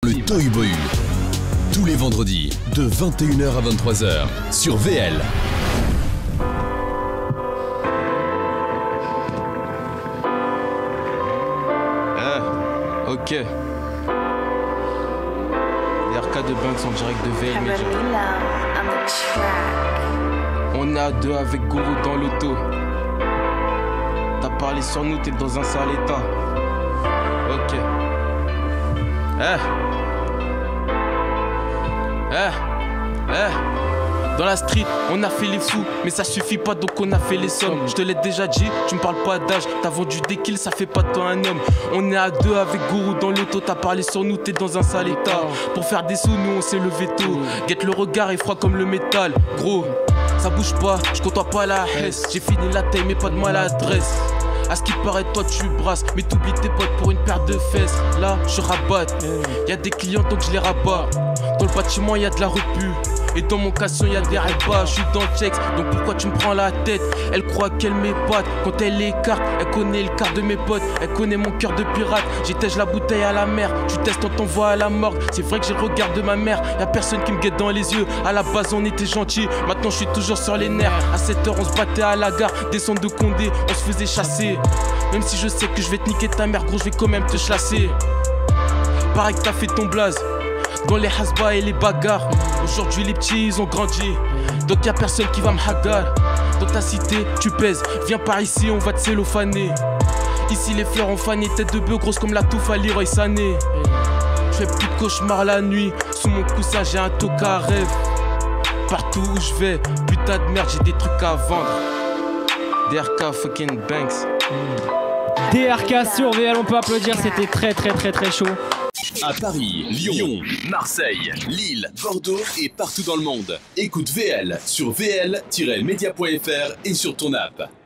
Le Toy Boy. Tous les vendredis, de 21h à 23h, sur VL. Ok. RK de Banks en direct de VL Media. On est à deux avec Gourou dans l'auto. T'as parlé sur nous, t'es dans un sale état. Ok. Dans la street, on a fait les fous, mais ça suffit pas donc on a fait les sommes. Je te l'ai déjà dit, tu me parles pas d'âge, t'as vendu des kills, ça fait pas de toi un homme. On est à deux avec Gourou dans l'auto, t'as parlé sur nous, t'es dans un sale état. Pour faire des sous, nous on s'est levé tôt. Guette le regard est froid comme le métal, gros. Ça bouge pas, je côtoie pas la hesse. J'ai fini la taille mais pas de maladresse. À ce qui paraît toi tu brasses, mais t'oublies tes potes pour une paire de fesses. Là je rabatte, y'a des clients donc je les rabats. Dans le bâtiment y'a de la repu, et dans mon casson y'a des repas. Je suis dans le checks, donc pourquoi tu me prends la tête? Elle croit qu'elle m'épate, quand elle écarte, elle connaît le quart de mes potes. Elle connaît mon cœur de pirate, j'étège la bouteille à la mer. Tu testes, on t'envoie à la morgue, c'est vrai que j'ai le regard de ma mère. Y'a personne qui me guette dans les yeux, à la base on était gentils. Maintenant je suis toujours sur les nerfs, à 7h on se battait à la gare. Descendre de Condé, on se faisait chasser. Même si je sais que je vais te niquer ta mère, gros je vais quand même te chlasser. Pareil que t'as fait ton blaze dans les hasbas et les bagarres. Aujourd'hui les petits ils ont grandi, donc y'a personne qui va me hagar. Dans ta cité tu pèses, viens par ici on va te cellophaner. Ici les fleurs ont fané, tête de bœuf grosse comme la touffe à Leroy Sané. Je fais plus de cauchemar la nuit, sous mon coussin j'ai un toca à rêve. Partout où je vais, putain de merde j'ai des trucs à vendre. DRK fucking Banks. DRK sur VL, on peut applaudir, c'était très chaud. À Paris, Lyon, Marseille, Lille, Bordeaux et partout dans le monde. Écoute VL sur vl-media.fr et sur ton app.